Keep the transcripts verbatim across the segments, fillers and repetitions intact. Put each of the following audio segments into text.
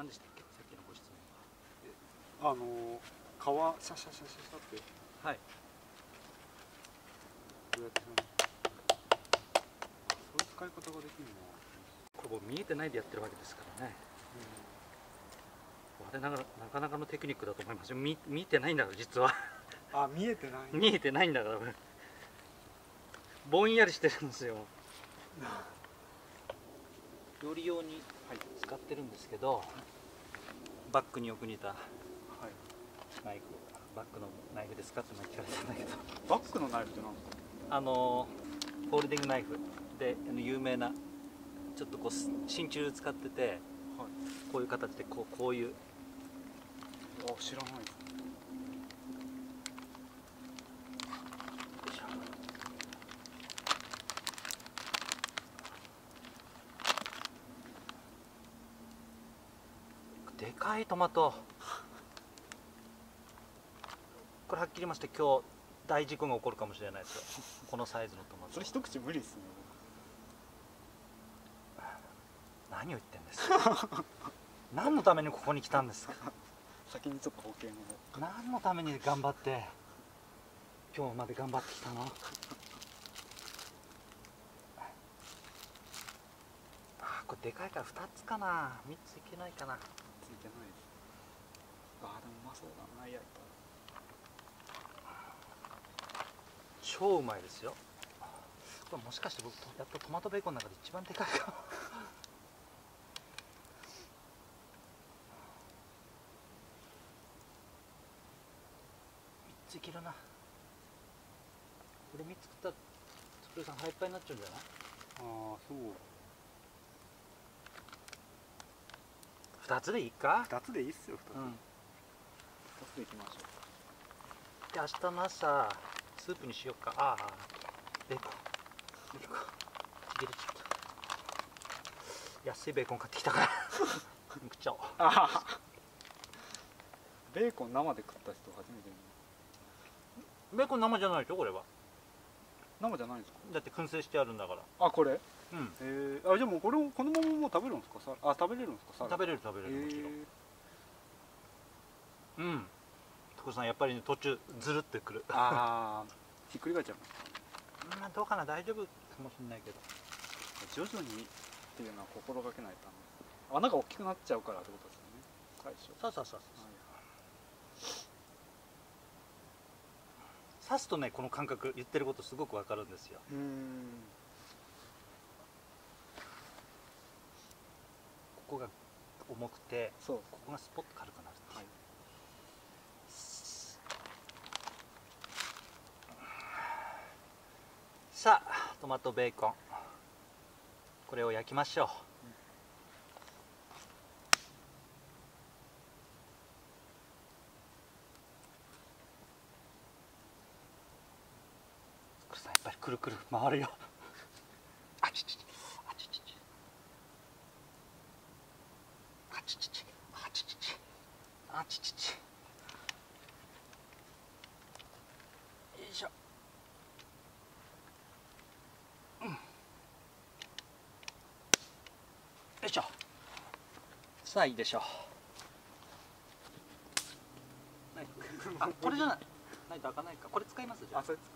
何でしたっけ、さっきのご質問は。 あの皮シャシャシャシャシャって、 はい。 どうやってやるの？そういう使い方ができるの？ これ僕見えてないでやってるわけですからね。我ながらなかなかのテクニックだと思いますよ。見見てないんだから実は。 あ、見えてない。 見えてないんだからぼんやりしてるんですよ。料理用に使ってるんですけど、バッグによく似たナイフ、バッグのナイフですかって聞かれたんだけど、 バッグのナイフって何ですか？ あのフォールディングナイフであの有名な、ちょっとこう真鍮使ってて、はい、こういう形でこうこういう。 あ、知らないです。 でかいトマト。これはっきり言いまして今日大事故が起こるかもしれないですよ。このサイズのトマト。 それ一口無理ですね。 何を言ってんですか。何のためにここに来たんですか。 先にちょっと保険の方。 何のために頑張って今日まで頑張ってきたの。あ、これでかいからふたつかな、みっついけないかな。 ついてないです。あー、でもうまそうだな、焼いたら。 超うまいですよ。これもしかして僕やっとトマトベーコンの中で一番でかいかも。みっついけるな。これみっつ食ったらつくるさん腹いっぱいになっちゃうんじゃない？ ああ、そう。 ふたつでいいか？ 二つでいいっすよ、二つ。 うん。 二つでいきましょう。 で明日の朝スープにしようか。ああ、ベーコンベーコンちぎれちゃった。安いベーコン買ってきたから食っちゃおう。 ああ、ベーコン生で食った人初めて見る。 ベーコン生じゃないでしょこれは。 生じゃないんですか？ だって燻製してあるんだから。 あ、これ？ うん。 えー、あ、じゃあもうこれをこのままもう食べるんですか？さ、あ、食べれるんですか？ 食べれる食べれる、もちろん。 えうん。所さんやっぱりね途中ずるってくる。 ああ、ひっくり返っちゃいますか？ まあどうかな、大丈夫かもしれないけど。 徐々にっていうのは心がけないとダメですね。穴が大きくなっちゃうからってことですよね。最初。 そうそうそうそう。 はい、 刺すとねこの感覚言ってることすごくわかるんですよ。 うーん。 ここが重くて、 そう。 ここがスポッと軽くなるっていう。はい、さあトマトベーコン、これを焼きましょう。つくるさんやっぱりくるくる回るよ。あちちちあちちちあちちちあちちちあちちち、よいしょ。うん、よいしょ。さあいいでしょう。あ、これじゃない。ないと開かないか。これ使いますじゃあ。 あ、それ使います。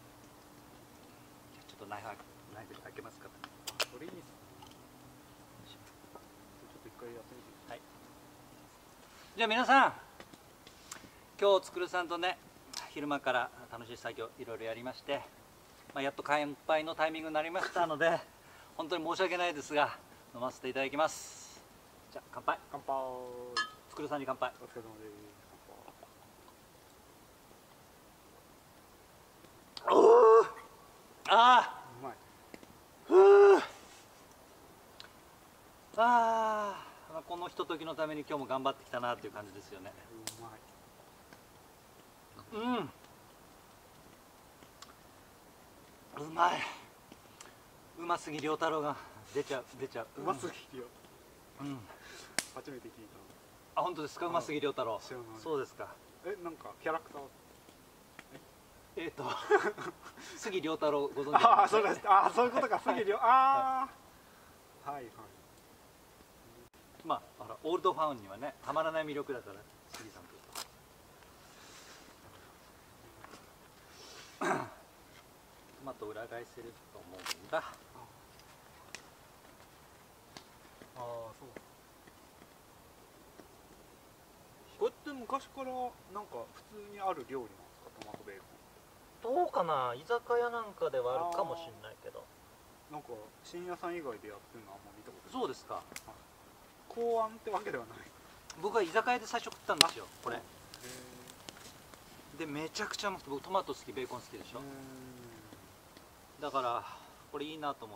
ちょっとナイフナイフで開けますから。 あ、それいいですね。ちょっと一回やってみて。 はい。じゃあ皆さん、今日つくるさんとね昼間から楽しい作業いろいろやりまして、まあ、やっと乾杯のタイミングになりましたので本当に申し訳ないですが飲ませていただきます。じゃあ乾杯。 乾杯。 つくるさんに乾杯。 お疲れ様です。 おー、あうまい。 ー、ふー、あー、このひとときのために今日も頑張ってきたなという感じですよね。 うまい。 うん、うまい。うますぎ良太郎が出ちゃう出ちゃう。 うますぎるよ。 うん。 初めて聞いあ、本当ですか。うますぎ良太郎。 知らない。 そうですか。 え、なんかキャラクター。 えっと杉良太郎ご存知ですあか。 あ、そうです。ああ、そういうことか。杉良。ああ。はいはい。 まあほらオールドファンにはねたまらない魅力だから杉さんというとトマト裏返せると思うんだ。 ああそう。これって昔からなんか普通にある料理なんですか、トマトベーコどうかな、居酒屋なんかではあるかもしれないけど。 ン。なんか深夜さん以外でやってるのはあんま見たことない。 そうですか。 考案ってわけではない。 僕は居酒屋で最初食ったんですよこれへで。めちゃくちゃ甘くて、僕トマト好きベーコン好きでしょ。だからこれいいなと思って、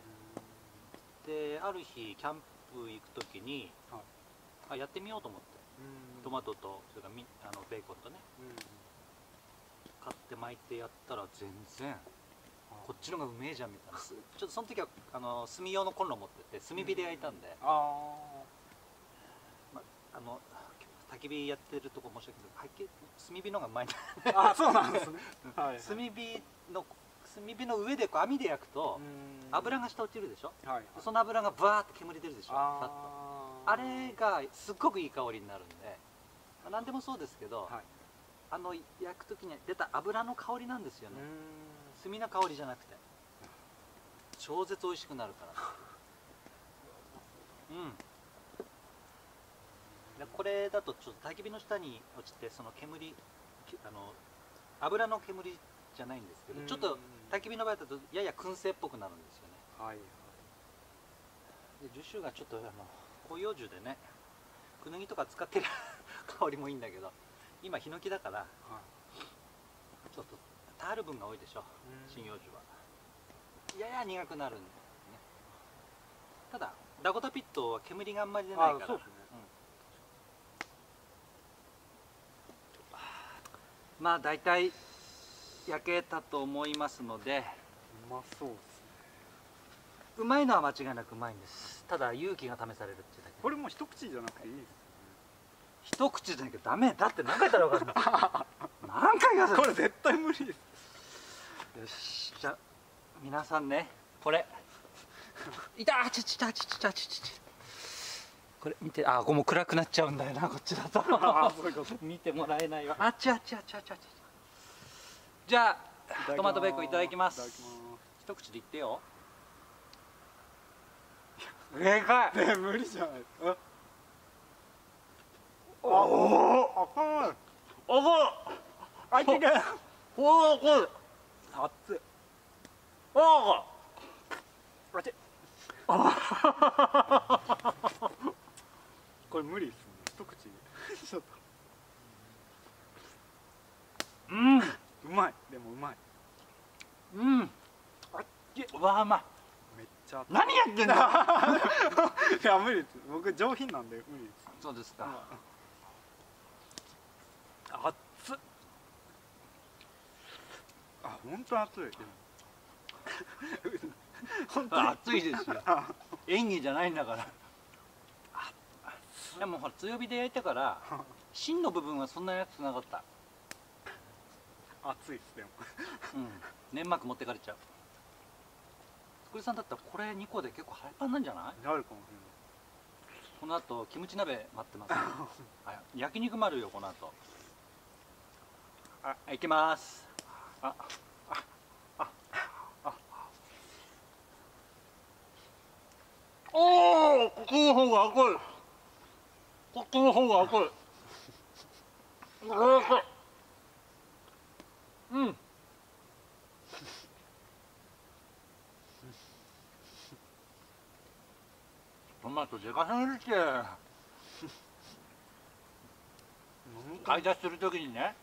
である日キャンプ行く時に、はい、あやってみようと思って、トマトとそれからみあのベーコンとね買って巻いてやったら全然こっちの方がうめえじゃんみたいな。ちょっとその時はあの炭用のコンロ持ってて炭火で焼いたんで、うん、あ、ま、あの焚き火やってるとこ申し訳ないけど炭火の方がうまいんだ。 あ、そうなんですね。はい、 炭火の炭火の上でこう網で焼くと油が下落ちるでしょ、はいはい、その油がバーッと煙出るでしょ。 あ, あれがすっごくいい香りになるんで、まあ、何でもそうですけど、はい、あの焼く時に出た油の香りなんですよね。炭の香りじゃなくて超絶美味しくなるからうんでこれだとちょっと焚き火の下に落ちてその煙あの油の煙じゃないんですけど、ちょっと焚き火の場合だとやや燻製っぽくなるんですよね。はい、で樹種がちょっとあの広葉樹でねクヌギとか使ってる香りもいいんだけど、今ヒノキだから、はい、ちょっとタール分が多いでしょ針葉樹は。やや苦くなるんで、ね、ただダコタピットは煙があんまり出ないから。そうですね、うん、まあ大体焼けたと思いますので。 うまそうですね。 うまいのは間違いなくうまいんです。ただ勇気が試されるってだけ。 これも一口じゃなくていいですよね。 一口じゃなきゃダメだって何回言ったら分かるの。何回言わせる。 これ絶対無理です。 よし、じゃあ皆さんね、これいたーちちたちちたちちちこれ見て、あ、ここも暗くなっちゃうんだよなこっちだと。見てもらえないわ。あっちあっちあっちあっちあっち。じゃあトマトベーコンいただきます。一口でいってよ。でかい。 ね、無理じゃないですか。おお、赤い。 おこる。あっちで。おお、こる。 熱い。 おお。 あっち。これ無理ですね。一口で。ちょっと。 うん。 うまい。でもうまい。 うん。あっち。うわ、うまい。 めっちゃ何やってんだ。 いや無理です。僕上品なんで無理です。 そうですか。 熱っ。あ、本当熱い。本当熱いですよ。演技じゃないんだから。でもほら強火で焼いたから芯の部分はそんなに熱くなかった。 熱いっすでも。 うん。粘膜持ってかれちゃう。つくりさんだったらこれにこで結構ハイパンなんじゃない？ なるかもしれない。 この後キムチ鍋待ってます。はい、焼肉もあるよこの後。あ、行きます。あ、あ、あ、あ。おお、こっちの方が赤い。こっちの方が赤い。うん。トマトでかすぎるって。買い出しするときにね、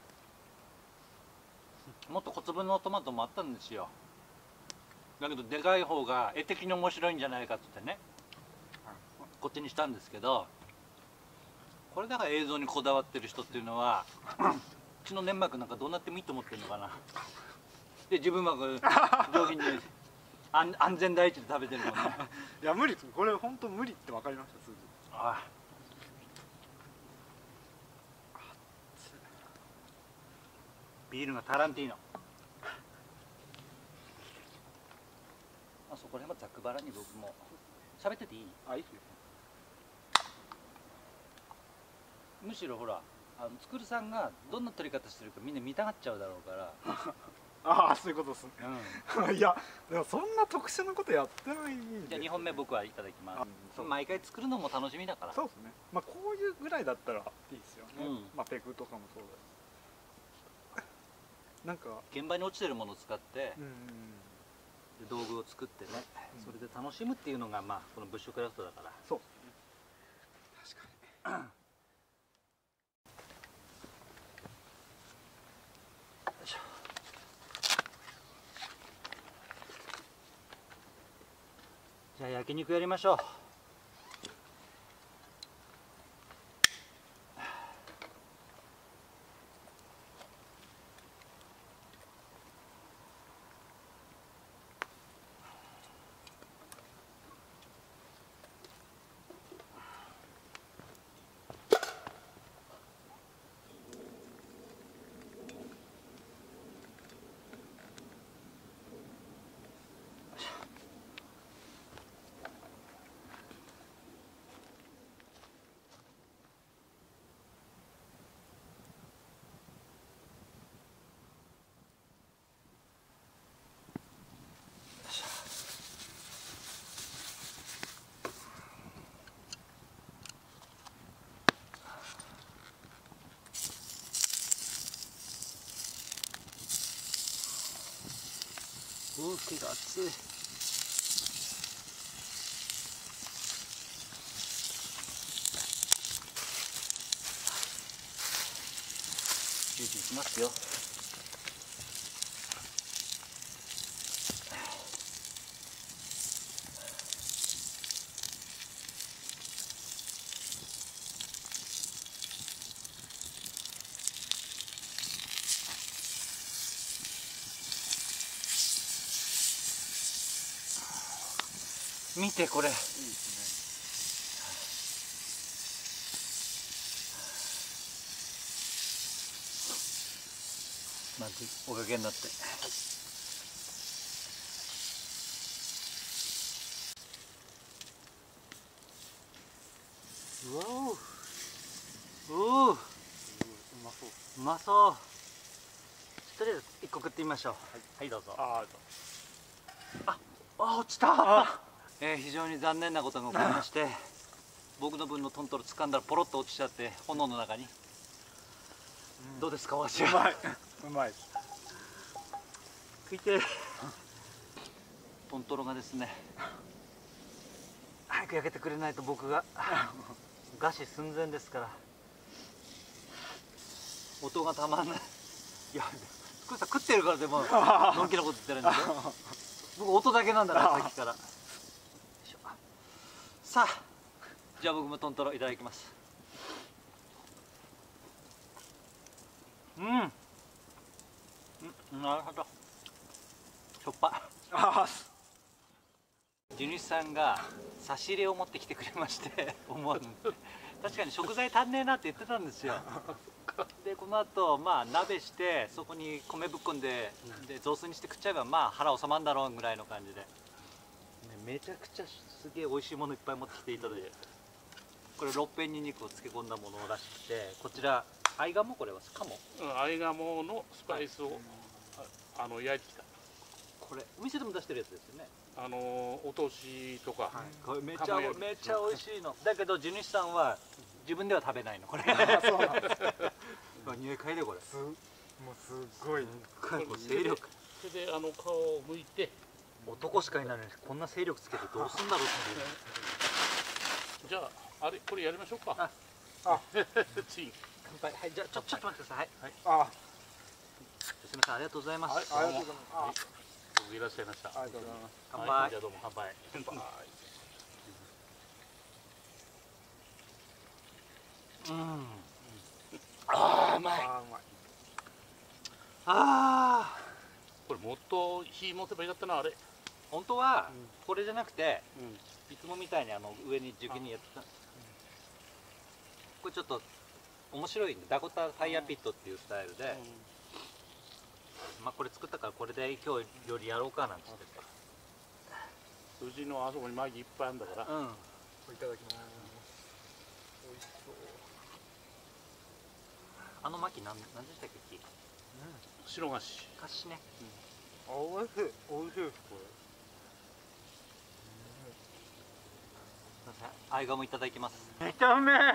もっと小粒のトマトもあったんですよ。だけどでかい方が絵的に面白いんじゃないかって言ってね、こっちにしたんですけど、これだから映像にこだわってる人っていうのはうちの粘膜なんかどうなってもいいと思ってるのかな。で自分は上品に安安全第一で食べてるもんね。 いや無理です。これ本当無理って分かりましたすぐ。 ああ。ビールがタランティーノ。あそこら辺もざっくばらんに僕も喋ってていい？ あ、いいですよ。 むしろほらあのつくるさんがどんな取り方してるかみんな見たがっちゃうだろうからああそういうことですね、 うん、 いやでもそんな特殊なことやってないんで。 じゃあにほんめ僕はいただきます。 そう毎回作るのも楽しみだから。 そうですね。まあこういうぐらいだったらいいですよね、 うん、 まあペグとかもそうだしなんか現場に落ちてるものを使って、 うんで道具を作ってね、 うん、 それで楽しむっていうのがまあこのブッシュクラフトだから。 そうですね、確かにじゃあ焼肉やりましょう。おお、手が熱い。入れていきますよ。見てこれ。いいですね。まずおかげになって。うわお。おお。うまそう。 うまそう。とりあえず一個食ってみましょう。はい、はい、どうぞ。ああ、あ、落ちた。えー、非常に残念なことが起こりまして僕の分のトントロ掴んだらポロッと落ちちゃって炎の中に、うん、どうですかお味は。うまい。 うまい。 食いてトントロがですね早く焼けてくれないと僕が餓死寸前ですから。音がたまんない。いやつくるさん食ってるからでものんきなこと言ってるんですよ。僕音だけなんだからさっきから。さあじゃあ僕もトントロいただきます。うん、うん、なるほど。しょっぱい。地主さんが差し入れを持ってきてくれまして思わぬ確かに食材足んねえなって言ってたんですよ。でこの後まあ鍋してそこに米ぶっこんで、で雑炊にして食っちゃえばまあ腹収まるんだろうぐらいの感じで、ね、めちゃくちゃすげえ美味しいものいっぱい持ってきていただいて、これろっぺんにんにくを漬け込んだものらしくて、こちらアイガモ、これはカモ、 うん、アイガモのスパイスを、はい、あ, あの焼いてきた。 これお店でも出してるやつですよね。 あのお通しとか、はい、 これめちゃめちゃ美味しいのだけど地主さんは自分では食べないのこれ。 そうなんです。 匂い嗅いでこれ。 すもうすごい。 精力。 それであの皮を剥いて。 男しかいないのにこんな精力つけてどうすんだろうっていう。 じゃああれこれやりましょうか。あ、 あ、 チン。 乾杯。はい、じゃあちょちょっと待ってください。はい。 あ、 すみません、ありがとうございます。 はい、ありがとうございます。いらっしゃいました。 ありがとうございます。 乾杯。 じゃあどうも乾杯。乾杯。 うん。 ああ、うまい。 あ、うまい。 ああ。 これもっと火持てばいいかったなあれ。 本当はこれじゃなくて、いつもみたいにあの上に樹木にやってた。これちょっと面白いんで、ダコタファイヤーピットっていうスタイルで、まあこれ作ったからこれで今日よりやろうかなんつってて。 うちのあそこにマギいっぱいあるんだから。 うん。 いただきます。美味しそう。 あの巻なん何でしたっけ？ 白菓子。 菓子ね。 あ、おいしい、おいしいですこすみません。アイガモいただきます。 れ。めちゃうめえ。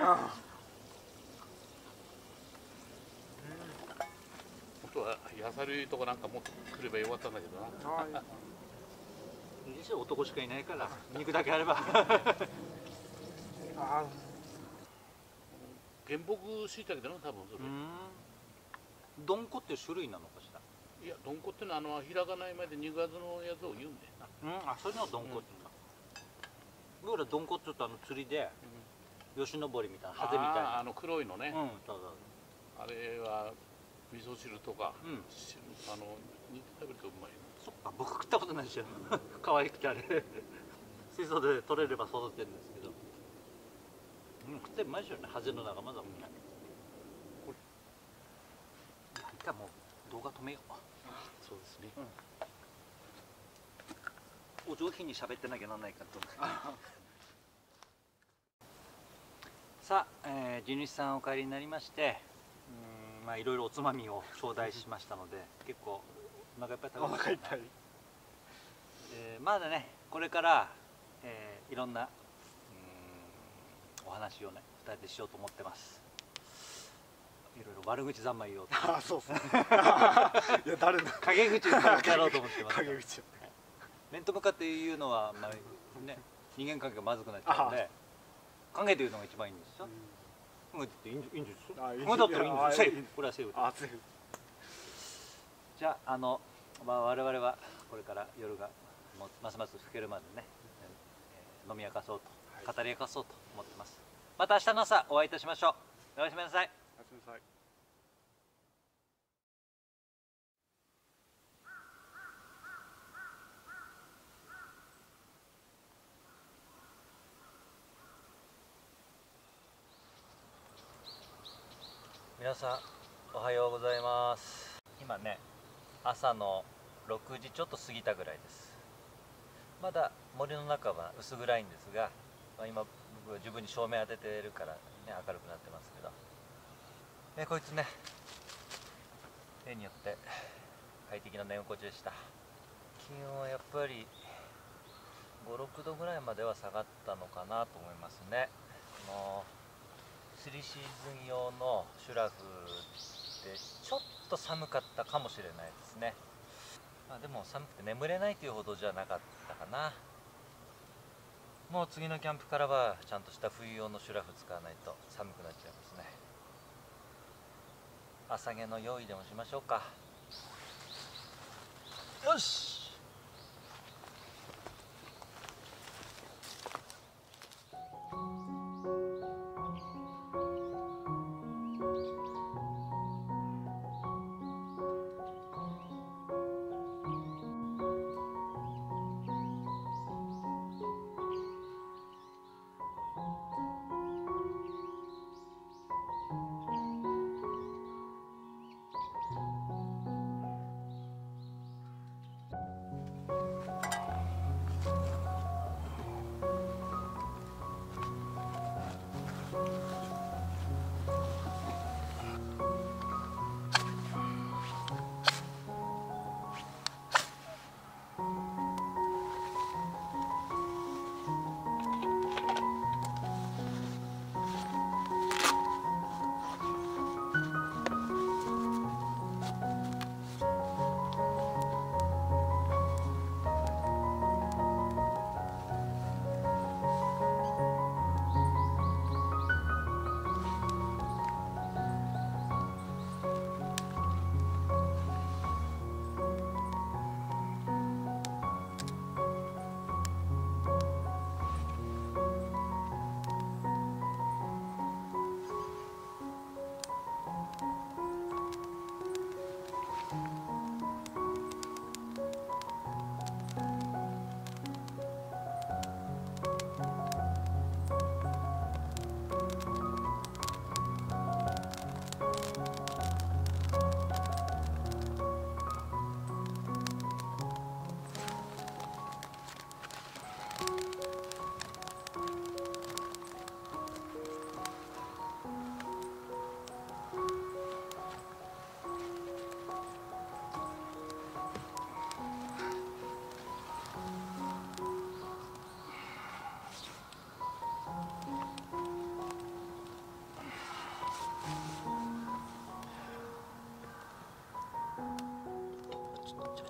本当は野菜類とかなんかもっと来ればよかったんだけどな。 はい。 いいでしょ、男しかいないから肉だけあれば。 あ原木しいたけだな多分それ。 うん。どんこっていう種類なのかしら。 いやどんこってのはあのひらがないまで肉厚のやつを言うんだよな。 うん、あ、それのどんこって言うんだ。僕らどんこって言うとあの釣りで吉登りみたいなハゼみたいな。 あーあの黒いのね。 うん、そうそう。 あれは味噌汁とか、 うんしあの煮て食べるとうまいな。 そっか、僕食ったことないですよ。可愛くてあれ。水槽で取れれば育ってるんですけど。うん、食ってうまいですよね。ハゼの仲間だもんね。これ。一回もう動画止めよう。 そうですね。 お上品に喋ってなきゃなんないかと思って。さあ、えー、地主さんお帰りになりまして、うん、まあいろいろおつまみを頂戴しましたので、結構お腹いっぱい食べおましたね。 腹いっぱい。 えーまだね、これから、えーいろんな、うん、お話をね、ふたりでしようと思ってます。いろいろ悪口三昧言おうと。 あ、そうっすね。いや、誰だ。 陰口をやろうと思ってます。 陰口。 面と向かって言うのは、まあね、人間関係がまずくなっちゃうので、考えて言うのが一番いいんですよ。考えて言っていいんですよ。 あ、いい考えたったらいいんですよ。セあいいーフ。これはセーフ。 あ、セーフ。 じゃあ、あの、まあ、我々はこれから夜がもうますます更けるまでね、えー飲み明かそうと、 はい語り明かそうと思ってます。また明日の朝お会いいたしましょう。おやすみなさい。 おやすみなさい。 皆さんおはようございます。今ね、朝のろくじちょっと過ぎたぐらいです。まだ森の中は薄暗いんですが、まあ、今僕は十分に照明当ててるから、ね、明るくなってますけど、えこいつね、例によって快適な寝心地でした。気温はやっぱりご、ろくどぐらいまでは下がったのかなと思いますね。もう釣りシーズン用のシュラフでちょっと寒かったかもしれないですね。まあ、でも寒くて眠れないというほどじゃなかったかな。もう次のキャンプからはちゃんとした冬用のシュラフ使わないと寒くなっちゃいますね。朝毛の用意でもしましょうか。よし。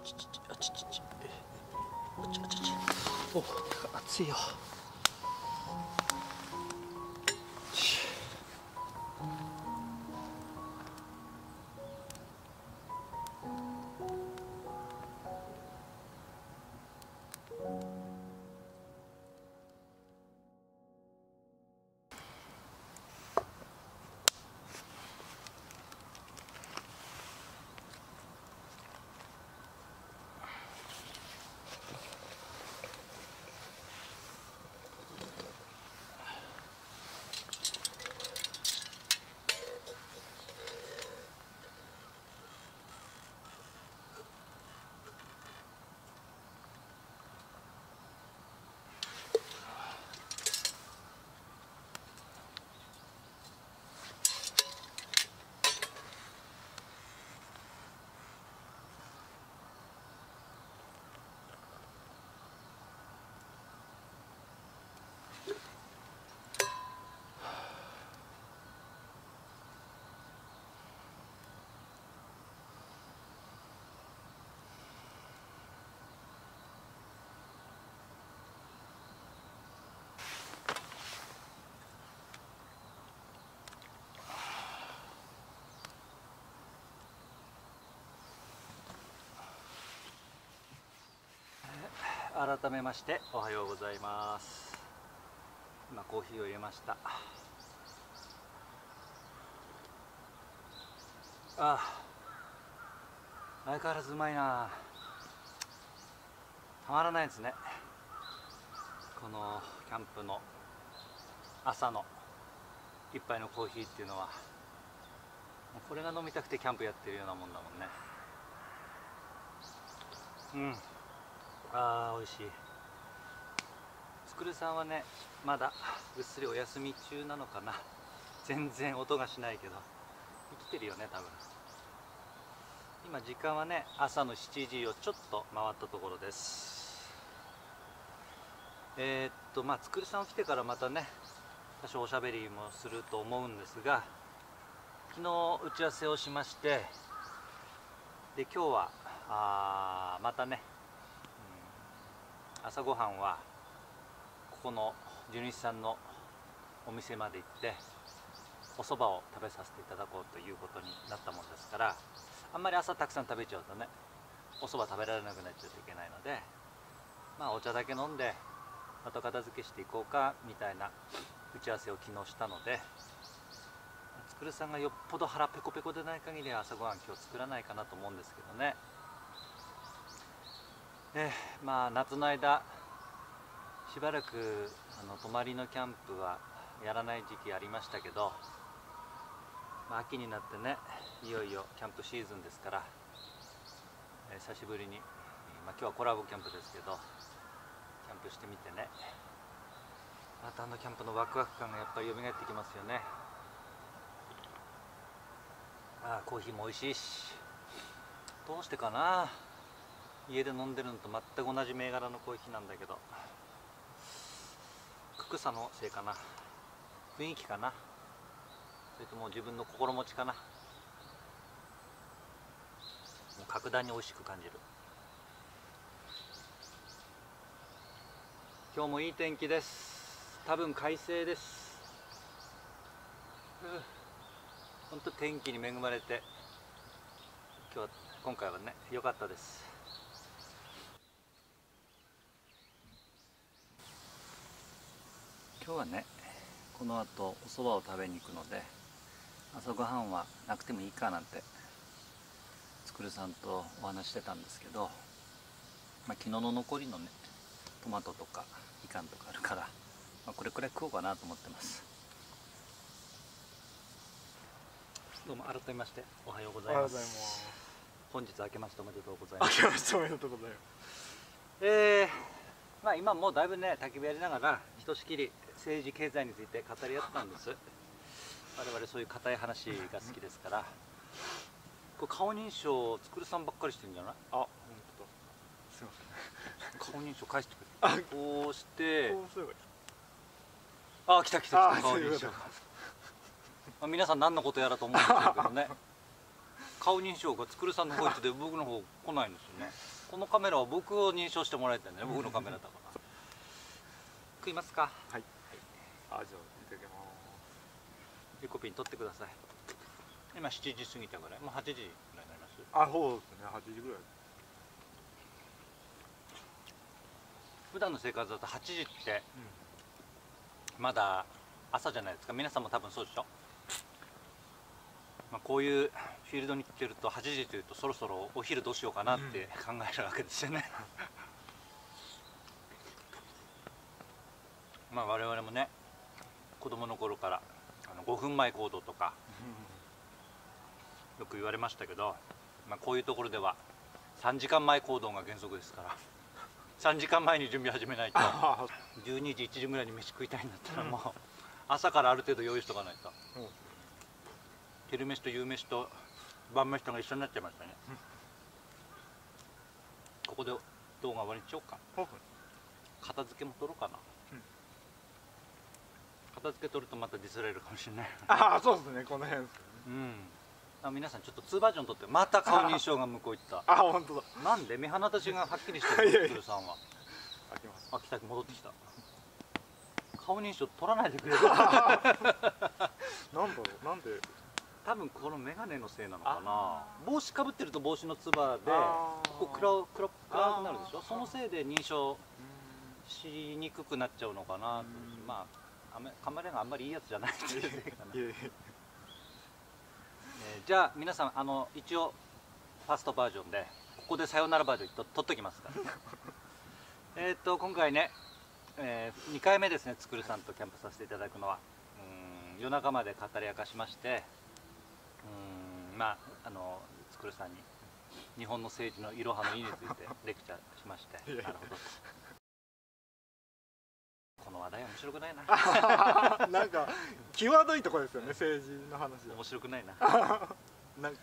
ちちちあちちちあちあちちお暑いよ。改めましておはようございます。今コーヒーを入れました。ああ、相変わらずうまいな。たまらないですね、このキャンプの朝の一杯のコーヒーっていうのは。これが飲みたくてキャンプやってるようなもんだもんね。うん、あー美味しい。つくるさんはね、まだぐっすりお休み中なのかな。全然音がしないけど生きてるよね多分。今時間はね朝のしちじをちょっと回ったところです。えー、っとまあつくるさん来てからまたね多少おしゃべりもすると思うんですが、昨日打ち合わせをしまして、で今日はあまたね、うん、朝ごはんはここの地主さんのお店まで行ってお蕎麦を食べさせていただこうということになったもんですから、あんまり朝たくさん食べちゃうとねお蕎麦食べられなくなっちゃうといけないので、まあお茶だけ飲んで後片付けしていこうかみたいな打ち合わせを昨日したので、つくるさんがよっぽど腹ペコペコでない限りは朝ごはん今日作らないかなと思うんですけどね。えまあ夏の間しばらくあの泊まりのキャンプはやらない時期ありましたけど、まあ、秋になってねいよいよキャンプシーズンですから、えー、久しぶりに、まあ、今日はコラボキャンプですけどキャンプしてみてね、またあのキャンプのワクワク感がやっぱり蘇ってきますよね。あーコーヒーも美味しいし、どうしてかな、家で飲んでるのと全く同じ銘柄のコーヒーなんだけど、くくさのせいかな、雰囲気かな、それとも自分の心持ちかな。もう格段に美味しく感じる。今日もいい天気です。多分快晴です。本当天気に恵まれて今日は今回はね良かったです。今日はねこの後お蕎麦を食べに行くので朝ごはんはなくてもいいかなんてつくるさんとお話してたんですけど、まあ、昨日の残りのねトマトとかみかんとかあるから、まあ、これくらい食おうかなと思ってます。どうも改めましておはようございます。ます本日明けましておめでとうございます。 明けましておめでとうございます。 えー、まあ今もうだいぶね焚き火やりながらひとしきり政治経済について語り合ってたんです。我々そういう固い話が好きですから。これ顔認証つくるさんばっかりしてるんじゃない？ あ、本当だ。すいません。顔認証返してくれる。こうしてこうすればいい。 あ、来た来た来た顔認証。まあ皆さん何のことやらと思うんですけどね。顔認証がつくるさんの方行って僕の方来ないんですよね。 このカメラは僕を認証してもらえてるね、僕のカメラだから食いますか。 はい、あ、じゃあいただきます。 リコピン取ってください。今しちじ過ぎたぐらい、もうはちじぐらいになります。 あ、そうですね、はちじぐらい。 普段の生活だとはちじってまだ朝じゃないですか。皆さんも多分そうでしょ。まあ、こういうフィールドに来てるとはちじというとそろそろお昼どうしようかなって考えるわけですよね。まあ我々もね、子供の頃からあのごふんまえ行動とかよく言われましたけど、まあ、こういうところではさんじかんまえ行動が原則ですから、さんじかんまえに準備始めないとじゅうにじいちじぐらいに飯食いたいんだったらもう朝からある程度用意しとかないと。昼飯と夕飯と晩飯とが一緒になっちゃいましたね。ここで動画終わりにしようか。片付けも撮ろうかな。片付け取るとまたディスられるかもしれない。 ああ、そうですね、この辺ですね。 うん。あ、皆さんちょっとにバージョン撮って、また顔認証が向こう行った。 あ、本当だ。 なんで目鼻立ちがはっきりしてるの、つるさんは。 開きます。 あ、来た、戻ってきた。顔認証取らないでくれる。 なんだろう、なんで。 多分この眼鏡のせいなのかな。帽子かぶってると帽子のつばでこう暗く暗くなるでしょ。そのせいで認証しにくくなっちゃうのかなと。まあカメラがあんまりいいやつじゃないっていうせいかな。えー、じゃあ皆さん、あの一応ファーストバージョンでここでさよならバージョンと撮っときますからえっと今回ね、えー、にかいめですね、つくるさんとキャンプさせていただくのは。うん、夜中まで語り明かしまして、うん、まああのつくるさんに日本の政治のいろはの意についてレクチャーしまして、なるほど、この話題面白くないななんか際どいところですよね、政治の話。 面白くないななんか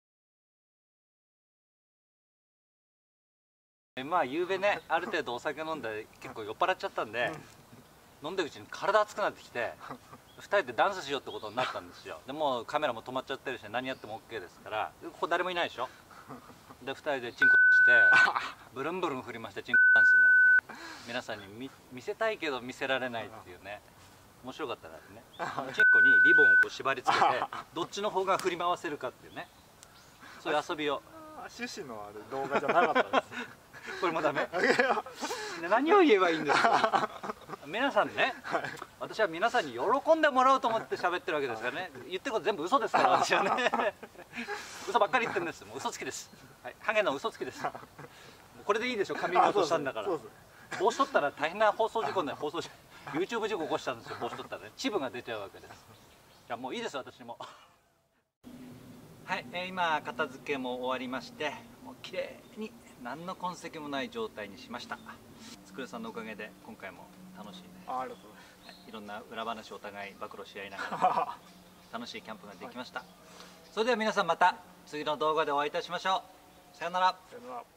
まあ夕べね、ある程度お酒飲んで結構酔っ払っちゃったんで、飲んでるうちに体熱くなってきてふたりでダンスしようってことになったんですよ。でもうカメラも止まっちゃってるし、何やっても オーケー ですから、ここ誰もいないでしょ。でふたりでチンコしてブルンブルン振りましてチンコダンスね、皆さんに 見, 見せたいけど見せられないっていうね、面白かったらね、チンコにリボンをこう縛り付けてどっちの方が振り回せるかっていうね、そういう遊びを。 趣旨のある動画じゃなかったですこれもダメ何を言えばいいんですか皆さんね、はい、私は皆さんに喜んでもらおうと思って喋ってるわけですからね。言ってること全部嘘ですから私はね嘘ばっかり言ってるんです。もう嘘つきです、はい、ハゲの嘘つきです。これでいいでしょ、カミングアウトしたんだから。帽子取ったら大変な放送事故になる。放送 YouTube 事故起こしたんですよ、帽子取ったらね、チブが出ちゃうわけです。じゃあもういいです私もはい、えー、今片付けも終わりまして、もう綺麗に何の痕跡もない状態にしました。つくるさんのおかげで今回も楽しいね。 ありがとうございます。 はい、いろんな裏話をお互い暴露し合いながら楽しいキャンプができました。はい、それでは皆さんまた次の動画でお会いいたしましょう。さよなら。 さよなら。